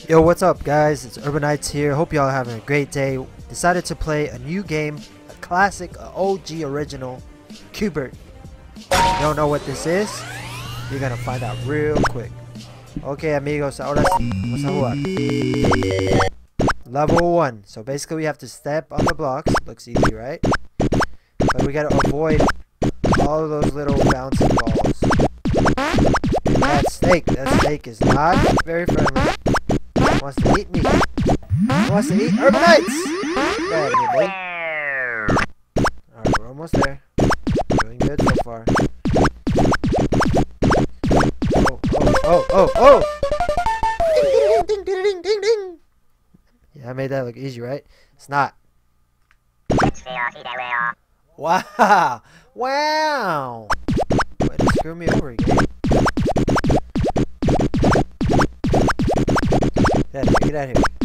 Yo, what's up guys? It's Urbanites here. Hope y'all are having a great day. Decided to play a new game, a classic, a OG original, BERT. If you don't know what this is, you're gonna find out real quick. Okay amigos, ahora sí, vamos a jugar. Level 1. So basically we have to step on the blocks. Looks easy, right? But we gotta avoid all of those little bouncing balls. And that snake is not very friendly. Wants to eat me. Wants to eat Urbanites! Get out of here, boy. Alright, we're almost there. Doing good so far. Oh! Ding, ding, ding, ding, ding, ding. Yeah, I made that look easy, right? It's not. Wow! Wow! Way to screw me over again. Get out of here.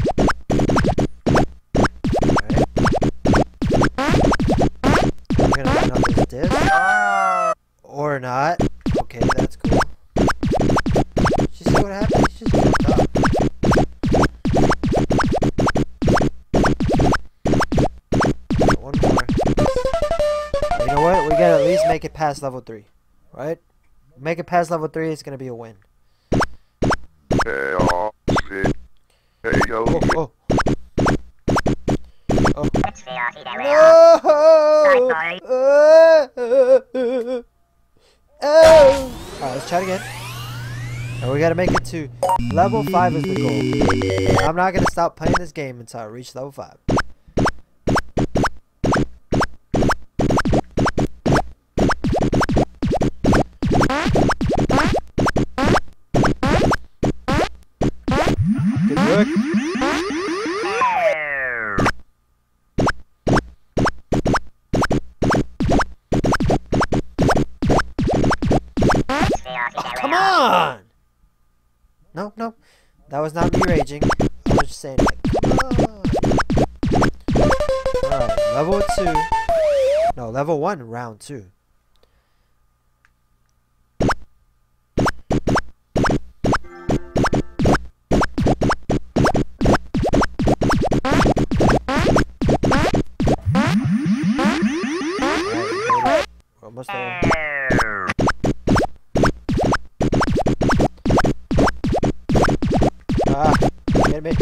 Alright. I'm gonna land on this disc. Or not. Okay, that's cool. Did you see what happened? He just jumped off. One more. You know what? We gotta at least make it past level 3. Right? Make it past level 3, it's gonna be a win. Oh. No! Alright, let's try it again. And we gotta make it to level 5 is the goal. I'm not gonna stop playing this game until I reach level 5. Good work. Oh, come on! No. That was not me raging. I was just saying, like, come on. Alright, level 2. No, level 1, round 2. Almost there. Ah, get me.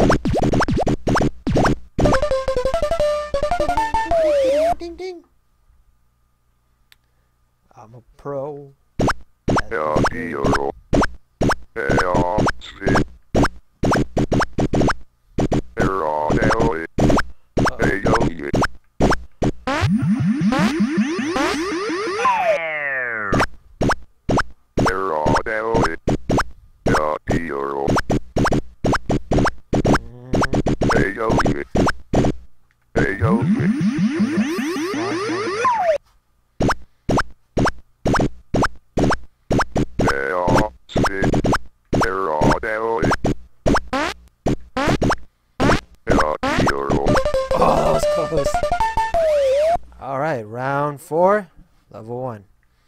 Ding, ding. I'm a pro. Oh, that was close. Alright, round 4, level 1.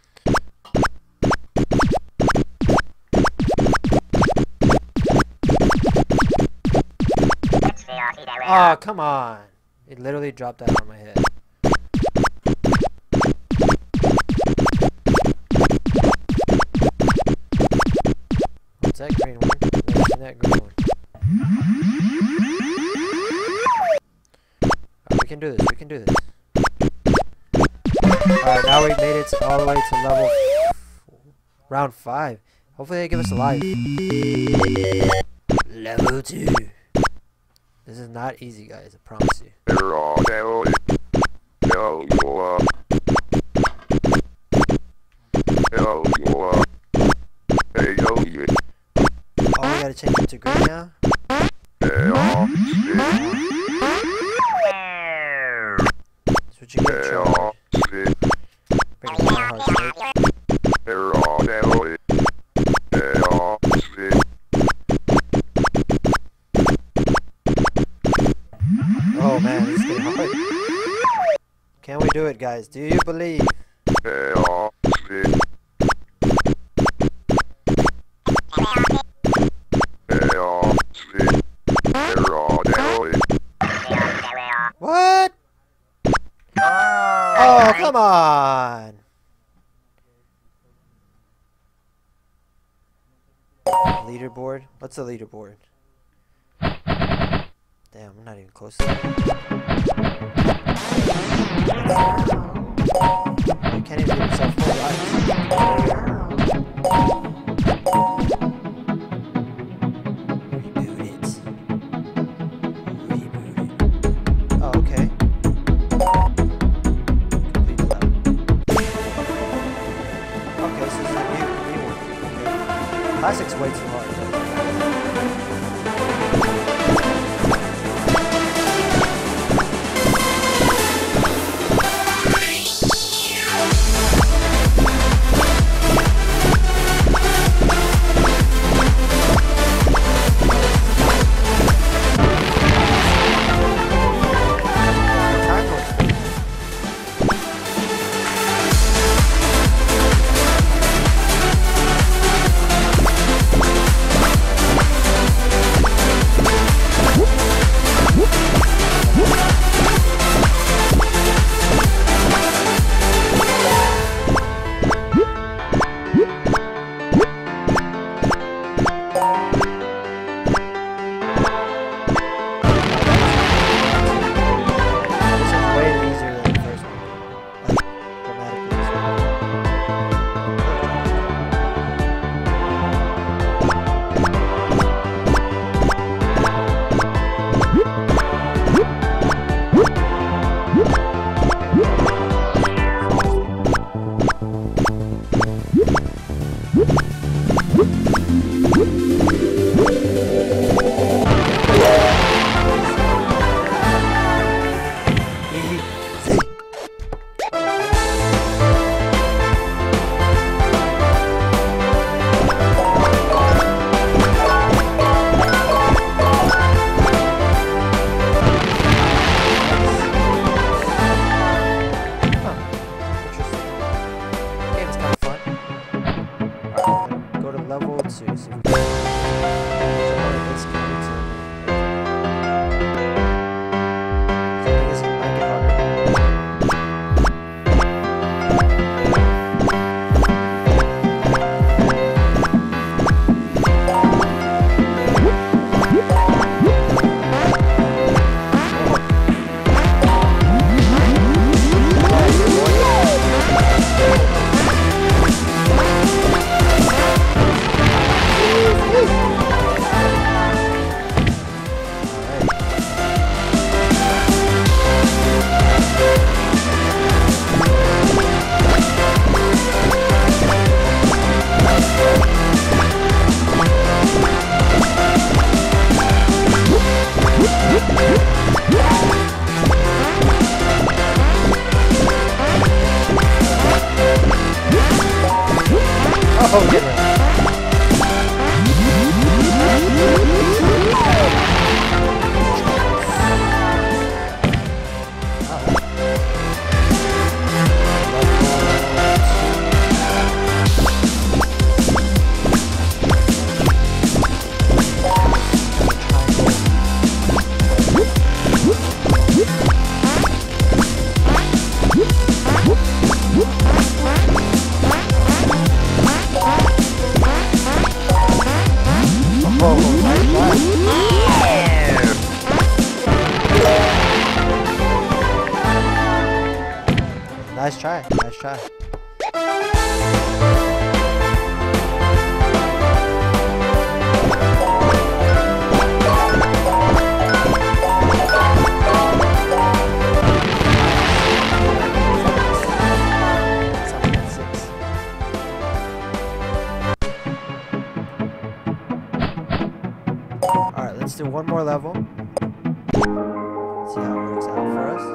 Oh, come on. It literally dropped that on my head. What's that green one? Never seen that green one. We can do this. We can do this. Alright, now we made it all the way to level round 5. Hopefully they give us a life. Level 2. This is not easy, guys. I promise you. All we gotta change it to green now. That's what you get, Charlie. Bring it down, hard snake. Oh man, this is getting hard. Can we do it, guys? Do you believe? Come on! Leaderboard? What's the leaderboard? Damn, I'm not even close to that. You can't even give yourself 4 lives. Reboot it. Reboot it. Oh, okay. Complete the level. Okay, so this is a new one. Okay. Classic's way too hard. Oh, get right. Nice try, nice try. Alright, let's do one more level. See how it works out for us.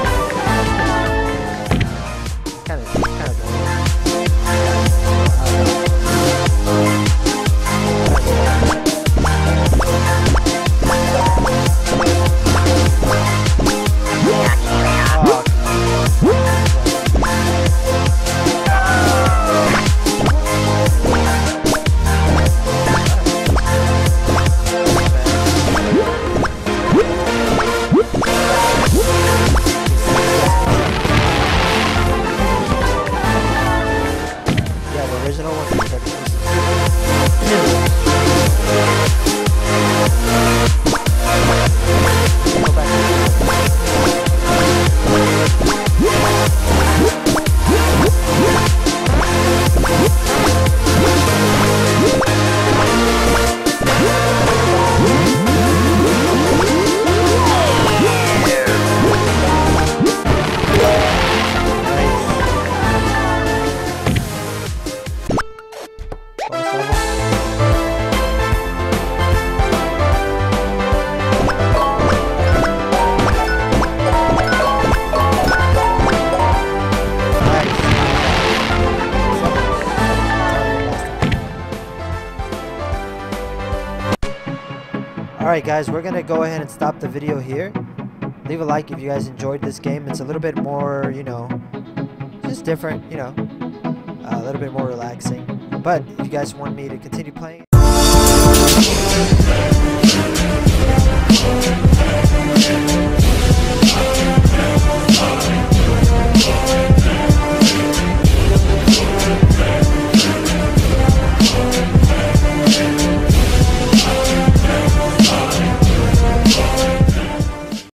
Kind of Alright guys, we're gonna go ahead and stop the video here. Leave a like if you guys enjoyed this game. It's a little bit more, you know, just different, you know, a little bit more relaxing. But if you guys want me to continue playing,